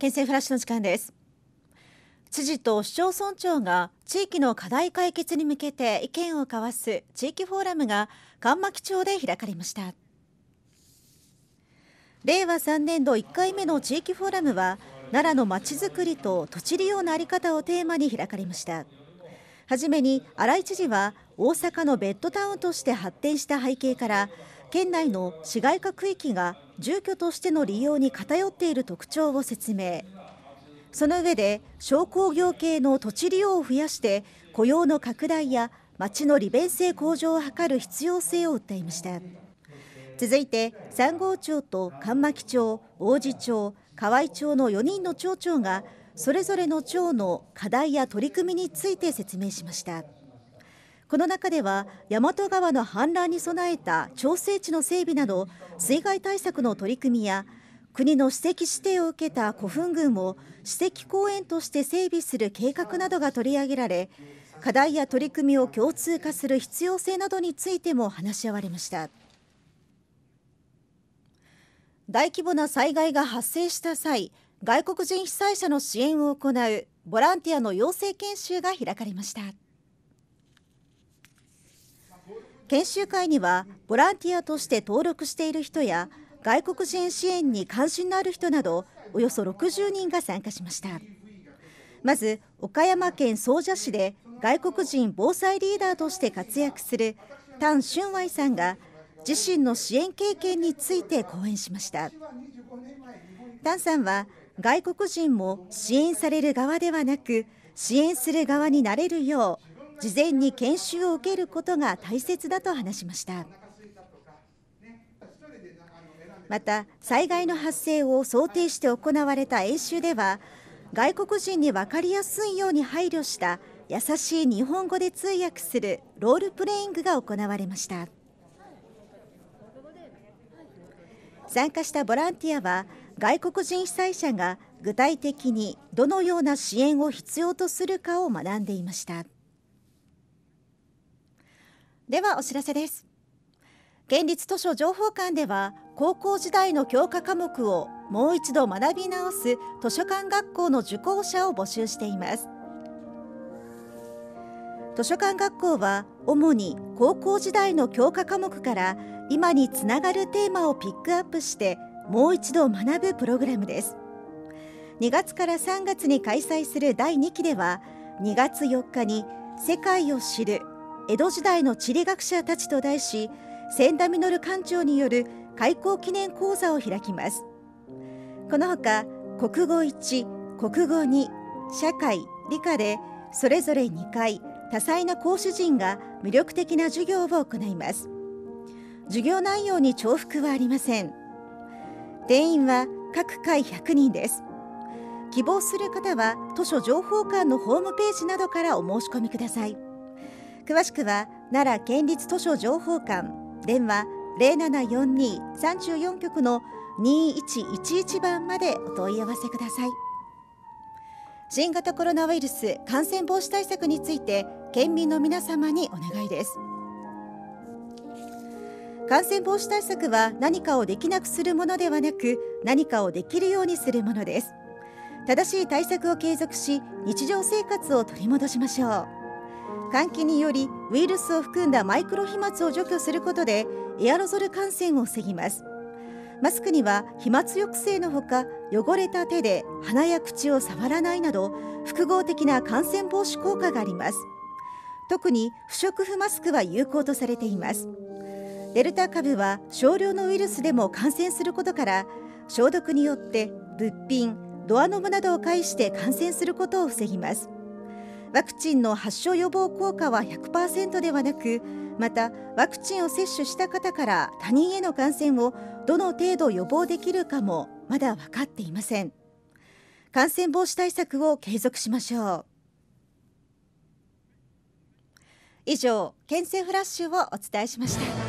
県政フラッシュの時間です。知事と市町村長が地域の課題解決に向けて意見を交わす地域フォーラムが上牧町で開かれました。令和3年度1回目の地域フォーラムは奈良のまちづくりと土地利用の在り方をテーマに開かれました。はじめに新井知事は大阪のベッドタウンとして発展した背景から県内の市街化区域が住居としての利用に偏っている特徴を説明。その上で商工業系の土地利用を増やして雇用の拡大や町の利便性向上を図る必要性を訴えました。続いて三郷町と上牧町、王子町、河合町の4人の町長がそれぞれの町の課題や取り組みについて説明しました。この中では大和川の氾濫に備えた調整池の整備など水害対策の取り組みや国の史跡指定を受けた古墳群を史跡公園として整備する計画などが取り上げられ、課題や取り組みを共通化する必要性などについても話し合われました。大規模な災害が発生した際、外国人被災者の支援を行うボランティアの養成研修が開かれました。研修会にはボランティアとして登録している人や外国人支援に関心のある人などおよそ60人が参加しました。まず岡山県総社市で外国人防災リーダーとして活躍する譚俊愛さんが自身の支援経験について講演しました。譚さんは外国人も支援される側ではなく支援する側になれるよう事前に研修を受けることが大切だと話しました。また災害の発生を想定して行われた演習では外国人に分かりやすいように配慮した優しい日本語で通訳するロールプレイングが行われました。参加したボランティアは外国人被災者が具体的にどのような支援を必要とするかを学んでいました。ではお知らせです。県立図書情報館では高校時代の教科科目をもう一度学び直す図書館学校の受講者を募集しています。図書館学校は主に高校時代の教科科目から今につながるテーマをピックアップしてもう一度学ぶプログラムです。2月から3月に開催する第2期では2月4日に世界を知る江戸時代の地理学者たちと題し千田実館長による開校記念講座を開きます。このほか国語1、国語2、社会、理科でそれぞれ2回多彩な講師陣が魅力的な授業を行います。授業内容に重複はありません。定員は各回100人です。希望する方は図書情報館のホームページなどからお申し込みください。詳しくは奈良県立図書情報館電話0742-34局の2111番までお問い合わせください。新型コロナウイルス感染防止対策について県民の皆様にお願いです。感染防止対策は何かをできなくするものではなく何かをできるようにするものです。正しい対策を継続し日常生活を取り戻しましょう。換気によりウイルスを含んだマイクロ飛沫を除去することでエアロゾル感染を防ぎます。マスクには飛沫抑制のほか汚れた手で鼻や口を触らないなど複合的な感染防止効果があります。特に不織布マスクは有効とされています。デルタ株は少量のウイルスでも感染することから消毒によって物品、ドアノブなどを介して感染することを防ぎます。ワクチンの発症予防効果は 100% ではなく、またワクチンを接種した方から他人への感染をどの程度予防できるかもまだ分かっていません。感染防止対策を継続しましょう。以上、県政フラッシュをお伝えしました。